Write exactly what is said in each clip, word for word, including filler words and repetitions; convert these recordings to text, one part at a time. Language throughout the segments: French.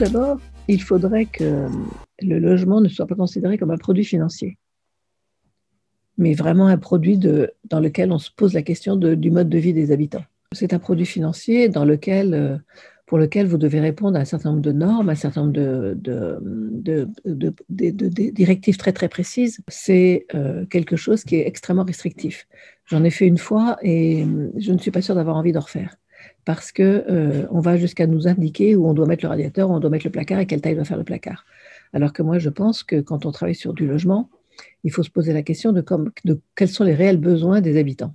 d'abord, il faudrait que le logement ne soit pas considéré comme un produit financier, mais vraiment un produit de, dans lequel on se pose la question de, du mode de vie des habitants. C'est un produit financier dans lequel, euh, pour lequel vous devez répondre à un certain nombre de normes, à un certain nombre de, de, de, de, de, de, de directives très très précises. C'est euh, quelque chose qui est extrêmement restrictif. J'en ai fait une fois et je ne suis pas sûre d'avoir envie d'en refaire. Parce qu'on euh, va jusqu'à nous indiquer où on doit mettre le radiateur, où on doit mettre le placard et quelle taille doit faire le placard. Alors que moi, je pense que quand on travaille sur du logement, il faut se poser la question de, comme, de quels sont les réels besoins des habitants.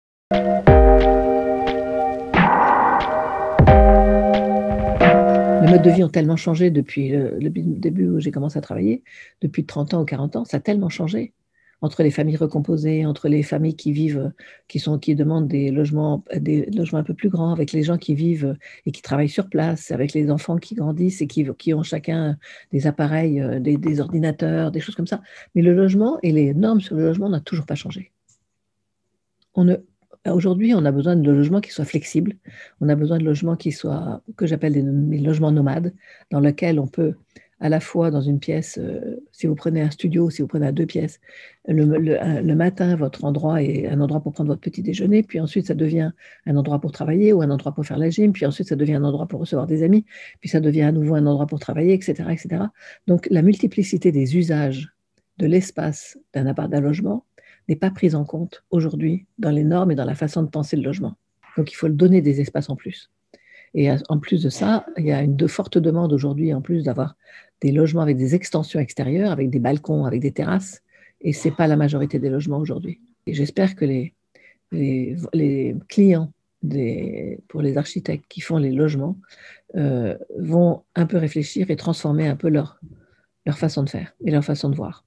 Les modes de vie ont tellement changé depuis le, le début où j'ai commencé à travailler, depuis trente ans ou quarante ans, ça a tellement changé. Entre les familles recomposées, entre les familles qui vivent, qui, sont, qui demandent des logements, des logements un peu plus grands, avec les gens qui vivent et qui travaillent sur place, avec les enfants qui grandissent et qui, qui ont chacun des appareils, des, des ordinateurs, des choses comme ça. Mais le logement et les normes sur le logement n'ont toujours pas changé. On ne, aujourd'hui, on a besoin de logements qui soient flexibles. On a besoin de logements qui soient, que j'appelle des, des logements nomades, dans lesquels on peut à la fois dans une pièce, euh, si vous prenez un studio, si vous prenez à deux pièces, le, le, le matin, votre endroit est un endroit pour prendre votre petit déjeuner, puis ensuite ça devient un endroit pour travailler ou un endroit pour faire la gym, puis ensuite ça devient un endroit pour recevoir des amis, puis ça devient à nouveau un endroit pour travailler, et cetera, et cetera. Donc la multiplicité des usages de l'espace d'un appart, d'un logement n'est pas prise en compte aujourd'hui dans les normes et dans la façon de penser le logement. Donc il faut le donner des espaces en plus. Et en plus de ça, il y a une de forte demande aujourd'hui, en plus d'avoir des logements avec des extensions extérieures, avec des balcons, avec des terrasses. Et ce n'est pas la majorité des logements aujourd'hui. Et j'espère que les, les, les clients des, pour les architectes qui font les logements euh, vont un peu réfléchir et transformer un peu leur, leur façon de faire et leur façon de voir.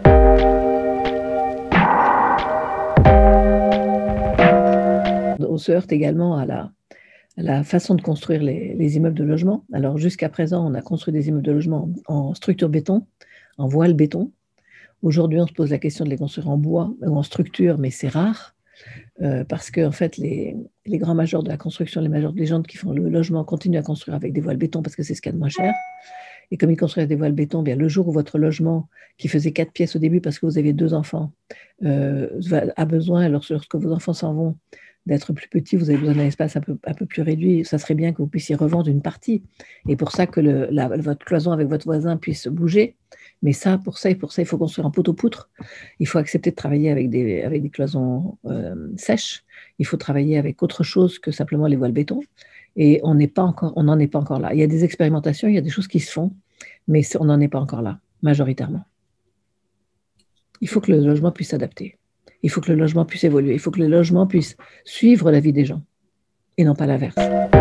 On se heurte également à la, la façon de construire les, les immeubles de logement. Alors, jusqu'à présent, on a construit des immeubles de logement en, en structure béton, en voile béton. Aujourd'hui, on se pose la question de les construire en bois ou en structure, mais c'est rare, euh, parce que en fait, les, les grands majors de la construction, les majors des gens qui font le logement continuent à construire avec des voiles béton parce que c'est ce qu'il y a de moins cher. Et comme ils construisent des voiles béton, bien, le jour où votre logement, qui faisait quatre pièces au début parce que vous aviez deux enfants, euh, a besoin, lorsque vos enfants s'en vont, d'être plus petit, vous avez besoin d'un espace un peu, un peu plus réduit, ça serait bien que vous puissiez revendre une partie. Et pour ça que le, la, votre cloison avec votre voisin puisse bouger. Mais ça, pour ça, et pour ça, il faut construire en poteau-poutre. Il faut accepter de travailler avec des, avec des cloisons euh, sèches. Il faut travailler avec autre chose que simplement les voiles béton. Et on n'est pas encore, on n'en est pas encore là. Il y a des expérimentations, il y a des choses qui se font, mais on n'en est pas encore là, majoritairement. Il faut que le logement puisse s'adapter. Il faut que le logement puisse évoluer. Il faut que le logement puisse suivre la vie des gens et non pas l'inverse.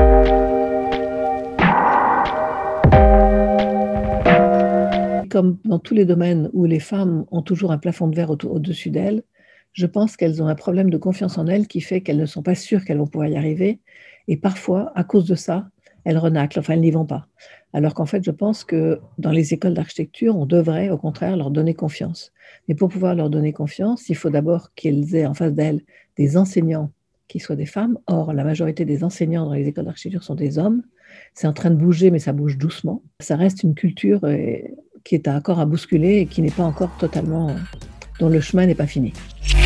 Comme dans tous les domaines où les femmes ont toujours un plafond de verre au-dessus d'elles, je pense qu'elles ont un problème de confiance en elles qui fait qu'elles ne sont pas sûres qu'elles vont pouvoir y arriver. Et parfois, à cause de ça, elles renaclent, enfin, elles n'y vont pas. Alors qu'en fait, je pense que dans les écoles d'architecture, on devrait, au contraire, leur donner confiance. Mais pour pouvoir leur donner confiance, il faut d'abord qu'elles aient en face d'elles des enseignants qui soient des femmes. Or, la majorité des enseignants dans les écoles d'architecture sont des hommes. C'est en train de bouger, mais ça bouge doucement. Ça reste une culture qui est encore à bousculer et qui n'est pas encore totalement, dont le chemin n'est pas fini.